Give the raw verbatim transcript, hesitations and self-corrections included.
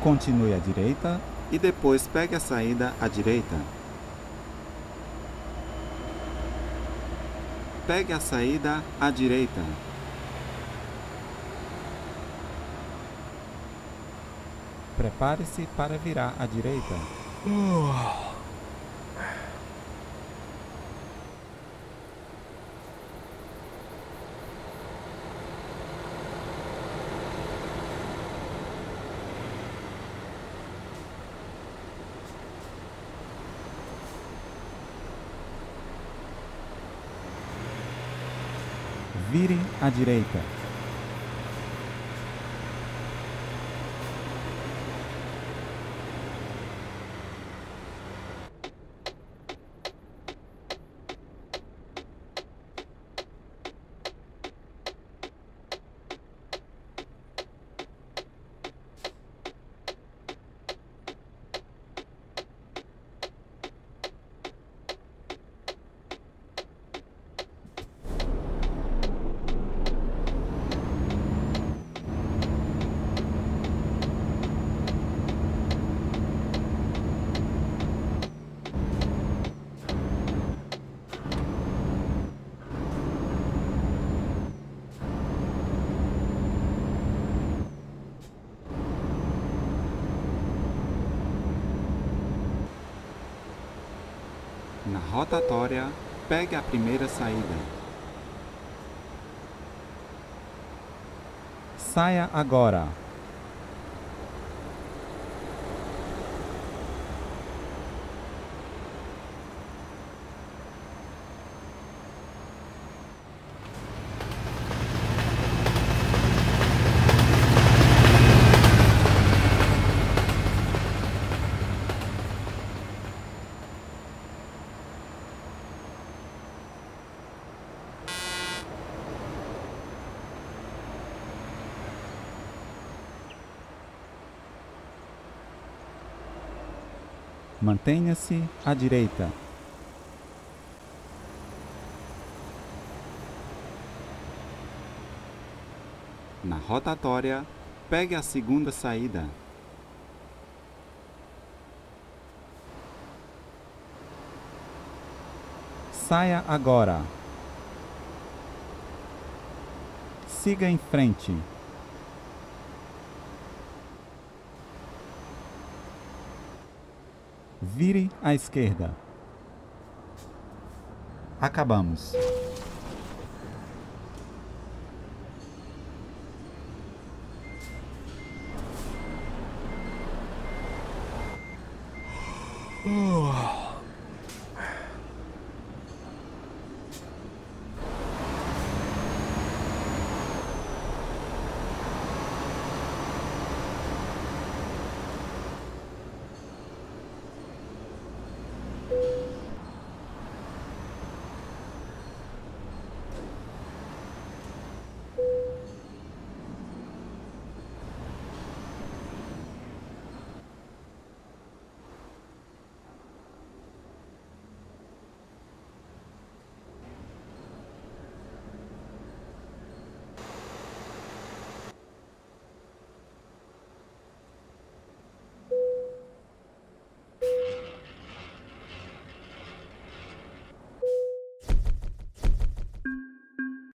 Continue à direita e depois pegue a saída à direita. Pegue a saída à direita. Prepare-se para virar à direita. Vire à direita. Na rotatória, pegue a primeira saída. Saia agora. Mantenha-se à direita. Na rotatória, pegue a segunda saída. Saia agora. Siga em frente. Vire à esquerda. Acabamos. Oh.